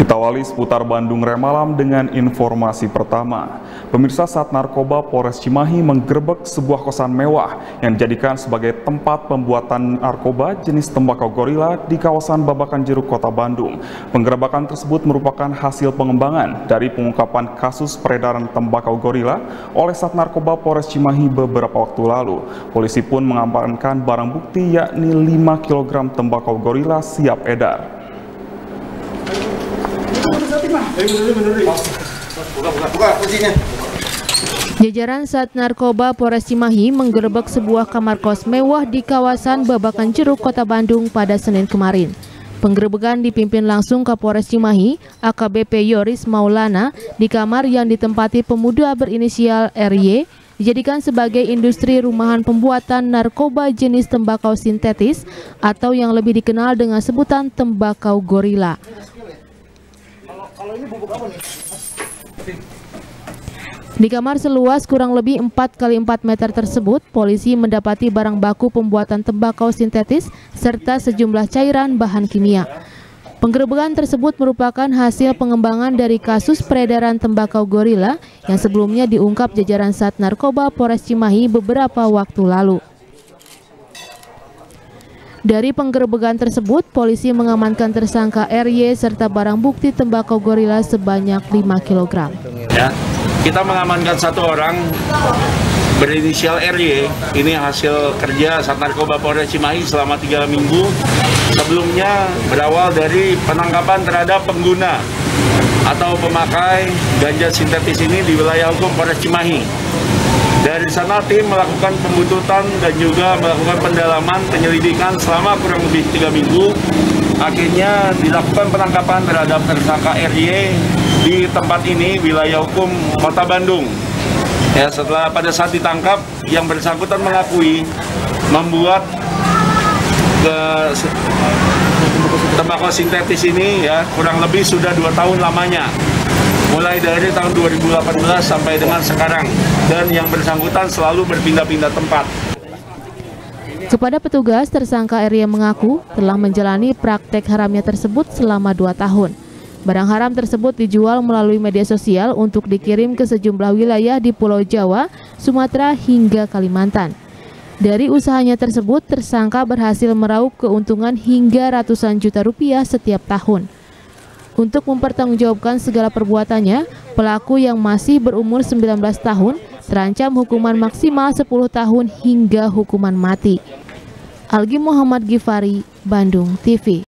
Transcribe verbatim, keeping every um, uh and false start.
Kita awali seputar Bandung Remalam dengan informasi pertama. Pemirsa, Sat Narkoba Polres Cimahi menggerebek sebuah kosan mewah yang dijadikan sebagai tempat pembuatan narkoba jenis tembakau gorila di kawasan Babakan Jeruk, Kota Bandung. Penggerebekan tersebut merupakan hasil pengembangan dari pengungkapan kasus peredaran tembakau gorila oleh Sat Narkoba Polres Cimahi beberapa waktu lalu. Polisi pun mengamankan barang bukti yakni lima kilogram tembakau gorila siap edar. Jajaran Sat Narkoba Polres Cimahi menggerebek sebuah kamar kos mewah di kawasan Babakan Jeruk, Kota Bandung pada Senin kemarin. Penggerebekan dipimpin langsung Kapolres Cimahi, A K B P Yoris Maulana, di kamar yang ditempati pemuda berinisial R Y, dijadikan sebagai industri rumahan pembuatan narkoba jenis tembakau sintetis atau yang lebih dikenal dengan sebutan tembakau gorila. Di kamar seluas kurang lebih empat kali empat meter tersebut, polisi mendapati barang baku pembuatan tembakau sintetis serta sejumlah cairan bahan kimia. Penggerebekan tersebut merupakan hasil pengembangan dari kasus peredaran tembakau gorila yang sebelumnya diungkap jajaran Sat Narkoba Polres Cimahi beberapa waktu lalu. Dari penggerebekan tersebut, polisi mengamankan tersangka R Y serta barang bukti tembakau gorila sebanyak lima kilogram. Ya, kita mengamankan satu orang berinisial R Y. Ini hasil kerja Sat Narkoba Polres Cimahi selama tiga minggu. Sebelumnya berawal dari penangkapan terhadap pengguna atau pemakai ganja sintetis ini di wilayah hukum Polres Cimahi. Dari sana tim melakukan pembuntutan dan juga melakukan pendalaman penyelidikan selama kurang lebih tiga minggu. Akhirnya dilakukan penangkapan terhadap tersangka R Y di tempat ini, wilayah hukum Kota Bandung. Ya, setelah pada saat ditangkap, yang bersangkutan mengakui membuat ke tembakau sintetis ini ya kurang lebih sudah dua tahun lamanya. Mulai dari tahun dua ribu delapan belas sampai dengan sekarang, dan yang bersangkutan selalu berpindah-pindah tempat. Kepada petugas, tersangka R Y mengaku telah menjalani praktek haramnya tersebut selama dua tahun. Barang haram tersebut dijual melalui media sosial untuk dikirim ke sejumlah wilayah di Pulau Jawa, Sumatera hingga Kalimantan. Dari usahanya tersebut, tersangka berhasil meraup keuntungan hingga ratusan juta rupiah setiap tahun. Untuk mempertanggungjawabkan segala perbuatannya, pelaku yang masih berumur sembilan belas tahun terancam hukuman maksimal sepuluh tahun hingga hukuman mati. Algi Muhammad Gifari, Bandung T V.